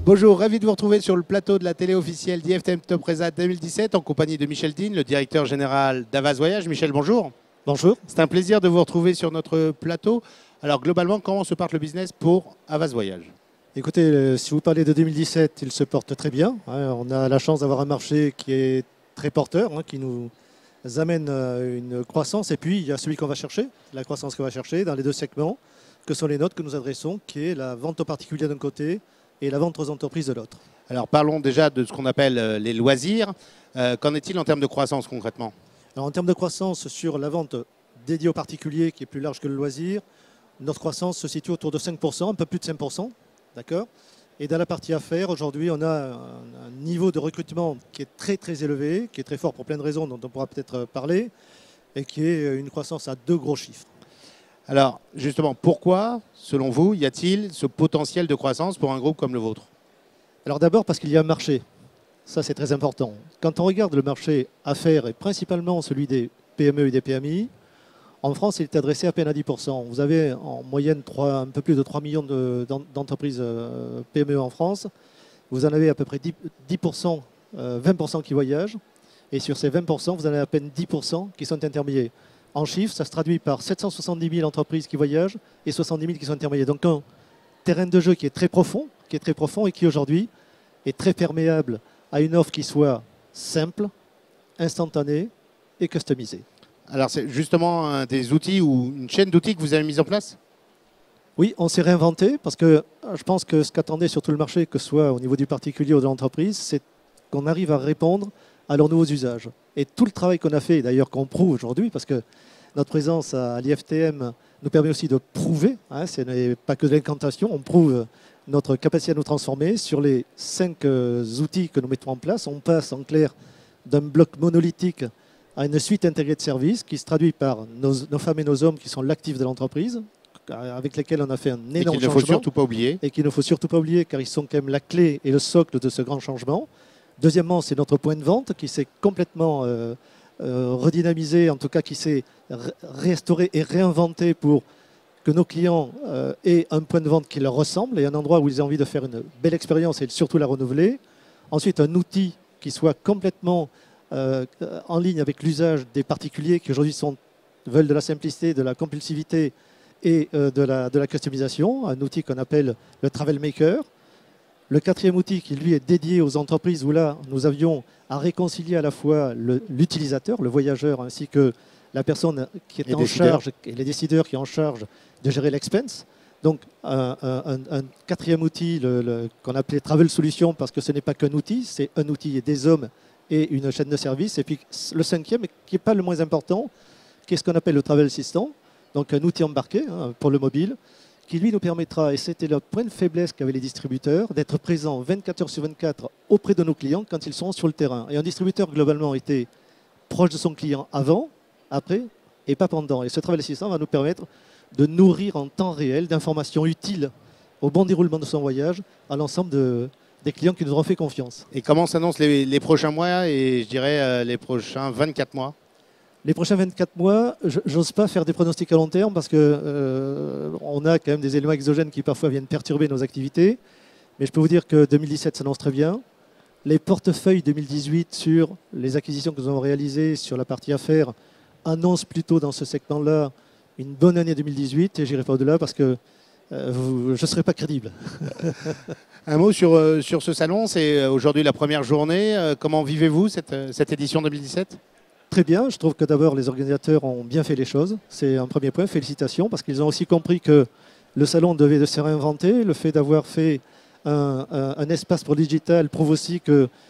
Bonjour, ravi de vous retrouver sur le plateau de la télé officielle d'IFTM Topresa 2017 en compagnie de Michel Dean, le directeur général d'Havas Voyage. Michel, bonjour. Bonjour. C'est un plaisir de vous retrouver sur notre plateau. Alors globalement, comment se porte le business pour Havas Voyage? Écoutez, si vous parlez de 2017, il se porte très bien. On a la chance d'avoir un marché qui est très porteur, qui nous amène une croissance. Et puis, il y a celui qu'on va chercher, la croissance qu'on va chercher dans les deux segments, que sont les nôtres que nous adressons, qui est la vente aux particuliers d'un côté et la vente aux entreprises de l'autre. Alors parlons déjà de ce qu'on appelle les loisirs. Qu'en est-il en termes de croissance concrètement? Alors, en termes de croissance sur la vente dédiée aux particuliers, qui est plus large que le loisir, notre croissance se situe autour de 5%, un peu plus de 5%. D'accord. Et dans la partie affaires, aujourd'hui, on a un niveau de recrutement qui est très très élevé, qui est très fort pour plein de raisons dont on pourra peut-être parler, et qui est une croissance à 2 gros chiffres. Alors justement, pourquoi, selon vous, y a-t-il ce potentiel de croissance pour un groupe comme le vôtre? Alors d'abord parce qu'il y a un marché. Ça, c'est très important. Quand on regarde le marché affaires, et principalement celui des PME et des PMI, en France, il est adressé à peine à 10%. Vous avez en moyenne un peu plus de 3 millions d'entreprises PME en France. Vous en avez à peu près 10%, 20% qui voyagent. Et sur ces 20%, vous en avez à peine 10% qui sont intermédiaires. En chiffres, ça se traduit par 770 000 entreprises qui voyagent et 70 000 qui sont intermédiaires. Donc un terrain de jeu qui est très profond et qui aujourd'hui est très perméable à une offre qui soit simple, instantanée et customisée. Alors c'est justement un des outils ou une chaîne d'outils que vous avez mis en place? Oui, on s'est réinventé parce que je pense que ce qu'attendait surtout le marché, que ce soit au niveau du particulier ou de l'entreprise, c'est qu'on arrive à répondre à leurs nouveaux usages. Et tout le travail qu'on a fait, d'ailleurs qu'on prouve aujourd'hui, parce que notre présence à l'IFTM nous permet aussi de prouver, ce n'est pas que de l'incantation, on prouve notre capacité à nous transformer sur les 5 outils que nous mettons en place. On passe en clair d'un bloc monolithique à une suite intégrée de services qui se traduit par nos femmes et nos hommes qui sont l'actif de l'entreprise, avec lesquels on a fait un énorme changement. Et qu'il ne faut surtout pas oublier. Et qu'il ne faut surtout pas oublier, car ils sont quand même la clé et le socle de ce grand changement. Deuxièmement, c'est notre point de vente qui s'est complètement redynamisé, en tout cas qui s'est restauré et réinventé pour que nos clients aient un point de vente qui leur ressemble et un endroit où ils aient envie de faire une belle expérience et surtout la renouveler. Ensuite, un outil qui soit complètement en ligne avec l'usage des particuliers qui aujourd'hui veulent de la simplicité, de la compulsivité et de la customisation, un outil qu'on appelle le Travel Maker. Le 4e outil qui lui est dédié aux entreprises où là nous avions à réconcilier à la fois l'utilisateur, le voyageur, ainsi que la personne qui est en charge et les décideurs qui sont en charge de gérer l'expense. Donc un 4e outil qu'on appelait Travel Solution parce que ce n'est pas qu'un outil, c'est un outil et des hommes et une chaîne de services. Et puis le 5e, qui n'est pas le moins important, qui est ce qu'on appelle le Travel Assistant, donc un outil embarqué pour le mobile, qui lui nous permettra, et c'était le point de faiblesse qu'avaient les distributeurs, d'être présents 24 heures sur 24 auprès de nos clients quand ils sont sur le terrain. Et un distributeur, globalement, était proche de son client avant, après et pas pendant. Et ce Travel Assistant va nous permettre de nourrir en temps réel d'informations utiles au bon déroulement de son voyage à l'ensemble des clients qui nous auront fait confiance. Et comment s'annoncent les prochains mois et je dirais les prochains 24 mois? Les prochains 24 mois, j'ose pas faire des pronostics à long terme parce que on a quand même des éléments exogènes qui parfois viennent perturber nos activités. Mais je peux vous dire que 2017 s'annonce très bien. Les portefeuilles 2018 sur les acquisitions que nous avons réalisées sur la partie affaires annoncent plutôt dans ce segment-là une bonne année 2018 et j'irai pas au-delà parce que je ne serai pas crédible. Un mot sur ce salon, c'est aujourd'hui la première journée. Comment vivez-vous cette édition 2017? Très bien, je trouve que d'abord les organisateurs ont bien fait les choses. C'est un premier point, félicitations, parce qu'ils ont aussi compris que le salon devait se réinventer. Le fait d'avoir fait un espace pour le digital prouve aussi que